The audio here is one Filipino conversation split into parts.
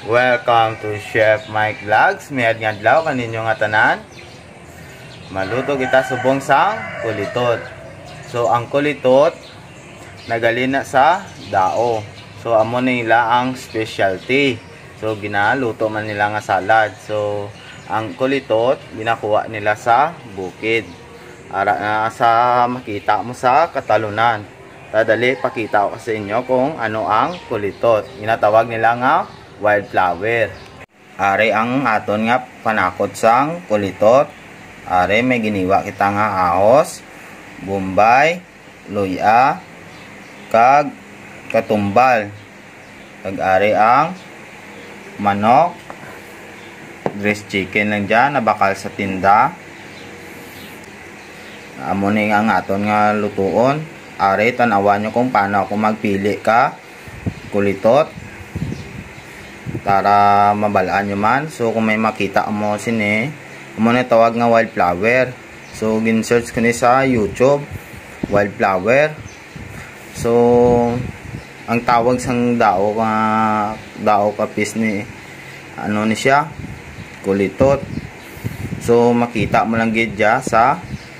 Welcome to Chef Mike Vlogs. Mayad nga adlaw kaninyo nga tanan. Maluto kita subong sang kulitot. So ang kulitot nagalin na sa dao. So amo nila ang specialty. So ginaluto man nila nga salad. So ang kulitot ginakuha nila sa bukid. Ara na sa makita mo sa katalunan. Tadali pakita ko sa inyo kung ano ang kulitot. Ginatawag nila nga wildflower. Are ang aton nga panakot sang kulitot. Are may giniwa kita nga ahos, bombay, luya, kag katumbal. Kag are ang manok, dressed chicken lang dyan, nabakal sa tinda. Amo ni ang aton nga lutuon. Are tanawan nyo kung paano ako magpili ka kulitot para mabalaan nyo man. So kung may makita mo sini, amo na tawag nga wildflower. So gin-search ko ni sa YouTube wildflower. So ang tawag sang dao kapis ni ano ni siya, kulitot. So makita mo lang gid dya sa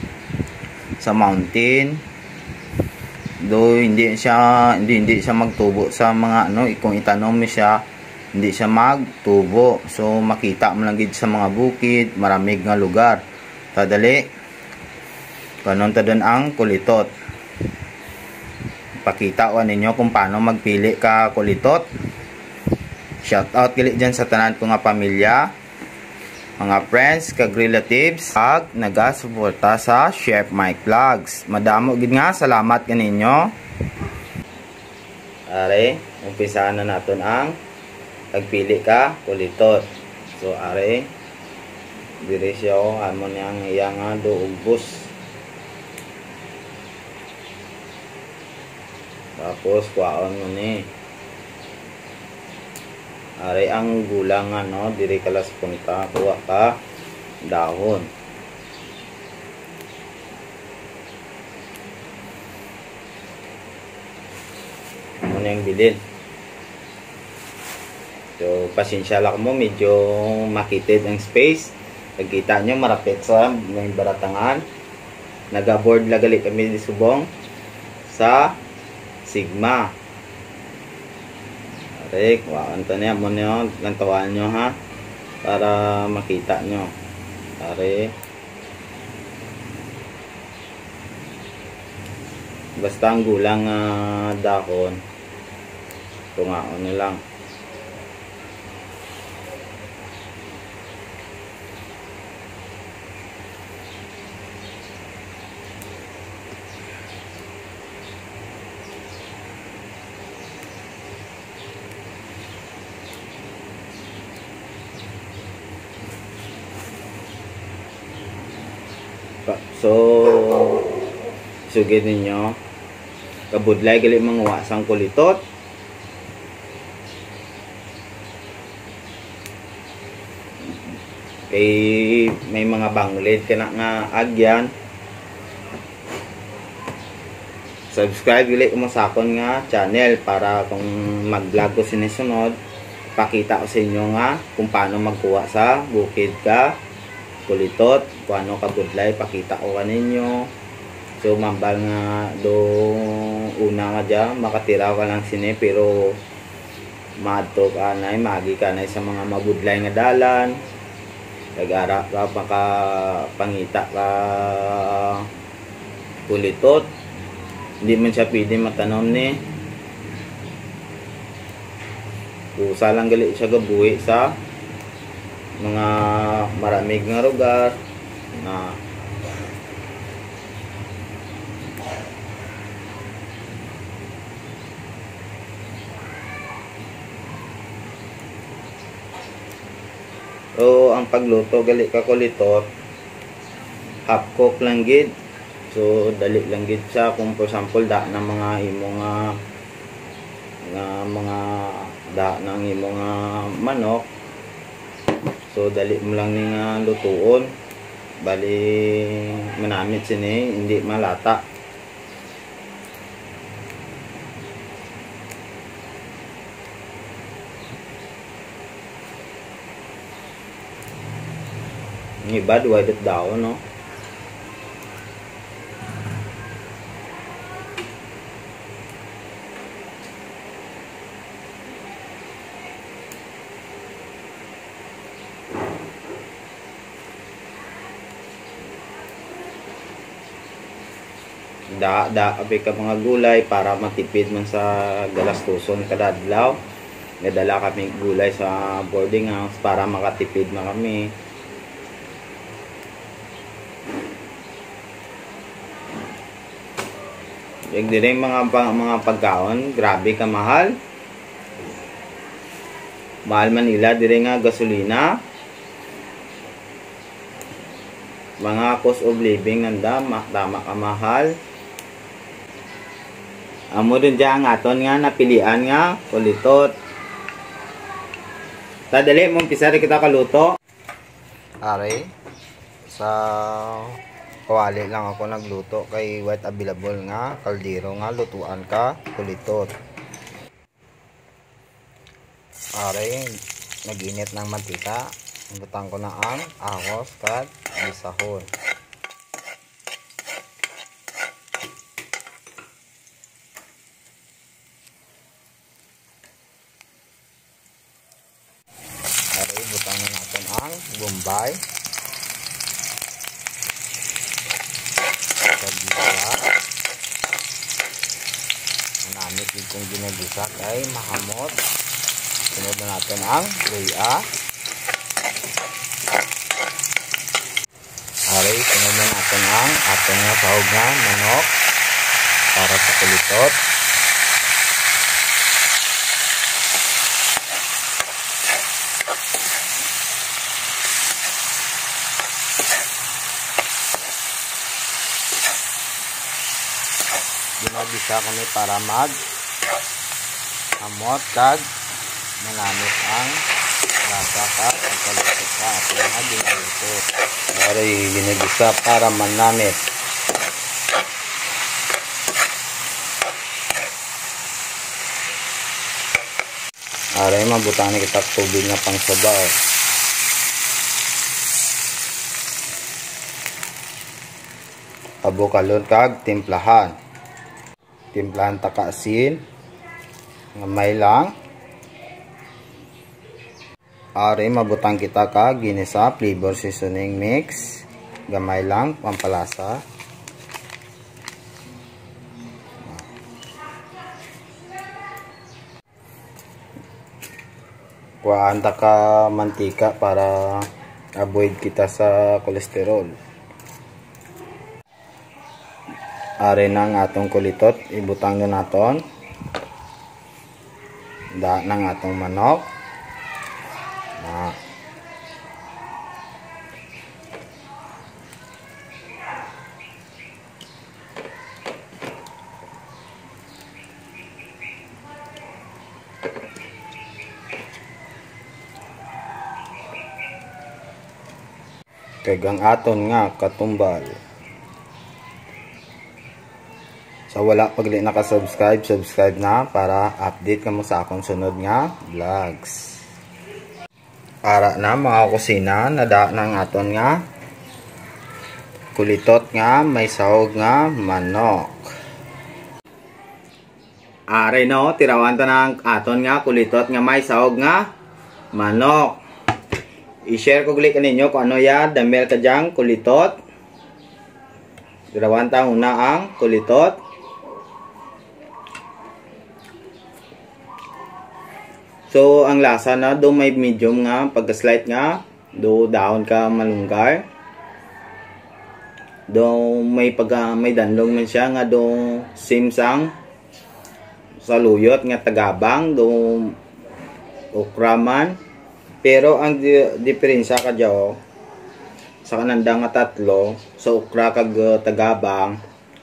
mountain. Do hindi siya magtubo sa mga ano, kung itanom mo siya, hindi siya magtubo. So makita mo lang gid sa mga bukid, maramig nga lugar. Tadali kanon tadon ang kulitot. Pakita ko ninyo kung paano magpili ka kulitot. Shout out gali dyan sa tanan ko nga pamilya, mga friends, kag relatives, kag nagasuporta sa Chef Mike Vlogs. Madamo gid nga salamat kaninyo. Are, umpisahan na naton ang pagpili ka kulitot. So are, diri siya o amon yang iyang duubos. Tapos kuhaon mo ni. Are ang gulang ano, diri kalas punta, kuha ka dahon. Ano yung bilin. So pasensya lang mo, medyo makitid ang space. Pagkita nyo marapit sa may baratangan. Nagaboard lagali kami di subong sa Sigma. Arek, waan to niya mo nyo, gantawan nyo ha, para makita nyo. Are, basta ang gulang dahon, tungaon nyo lang. So sugid ninyo kabudlay gali manguha sang kulitot. Kay may mga banglid kana nga agyan. Subscribe gali mo sa akon nga channel para kung mag-vlog ko sinisunod, pakita ko sa inyo nga kung paano magkuha sa bukid ka kulitot, kung ano kabudlay, pakita ko kaninyo. So mambal nga do una nga dyan, makatira ka lang sini, pero madto ka na, magi ka na sa mga mabudlay nga dalan. Nag-ara ka, makapangita ka kulitot. Hindi man siya pwede matanom ni. Usa lang gali siya gabuhi sa mga maramig nga lugar na so ang pagluto gali ka kulitot, half cook lang gid. So dali lang gid siya. Kung for example da ng mga imong mga da ng imong manok, so dali mo lang ning lutuon. Bali manamit sini, hindi malata. Yung iba duway daw, no? Abi ka mga gulay para matipid man sa galastuson kada adlaw. Nadala kami gulay sa boarding house para makatipid na kami. Yung din mga pagkaon, grabe ka mahal. Mahal Manila, dire nga gasolina. Mga cost of living nanda, tama ka mahal. Amo din dyan ang aton nga napilian nga, kulitot. Tadali, mong pisari kita kaluto. Are, sa kawali lang ako nagluto kay white available nga, kaldero nga, lutuan ka, kulitot. Are, nag-init ng mantika. Butang ko na ang ahos kat bisahon. Ari, butang na natin ang bombay. Pagisa. Manamit yung kung ginagisa kay mahamot. Sunod na natin ang luya. Ari, sunod na natin ang ating sahog na manok para sa kulitot. Ginagisa ko ni para mag amot kag manamit ang lasa ka ang kulitot ka at mga ginaluto. Ari, ginagisa para manamit. Ari, mabutan kita tubig na pang sabaw. Abukalon kag timplahan. Timplahan taka asin. Ngamay lang. Ari, mabutang kita ka ginisa flavor seasoning mix. Gamay lang pampalasa. Kuhaan ta ka mantika para avoid kita sa kolesterol. Ari nang atong kulitot, ibutang na naton. Da nang atong manok. Kagang aton nga katumbal. Sa wala pagli naka-subscribe, subscribe na para update ka mo sa akong sunod nga vlogs. Ara na mga kusina, nada ng aton nga kulitot nga may sahog nga manok. Are no, tirawan ta ng aton nga kulitot nga may sahog nga manok. I-share ko ulit kaninyo kung ano yan, damel ka dyang kulitot. Tirawan ta una ang kulitot. So, ang lasa na, do may medium nga, pagka-slight nga, do daon ka malunggar. Do may may danlog man siya nga, do simsang saluyot nga tagabang, do okra man. Pero ang diferensya ka dyan, sa kananda nga tatlo, sa okra kag tagabang,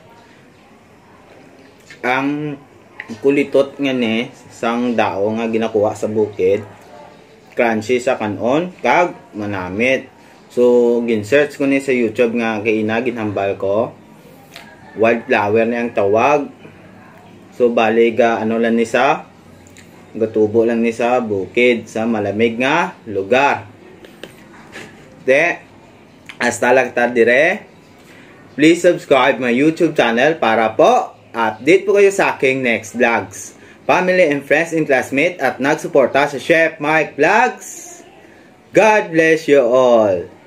ang kulitot nga ni, sang dao nga ginakuha sa bukid, crunchy sa kanon, kag manamit. So, gin-search ko ni sa YouTube nga kay ina, ginhambal ko. Wildflower na ang tawag. So, bali ga, ano lang ni sa, gatubo lang ni sa bukid, sa malamig nga lugar. De, Hasta lang dire. Please subscribe my YouTube channel para po update po kayo sa aking next vlogs. Family and friends and classmates at nagsuporta sa Chef Mike Vlogs. God bless you all.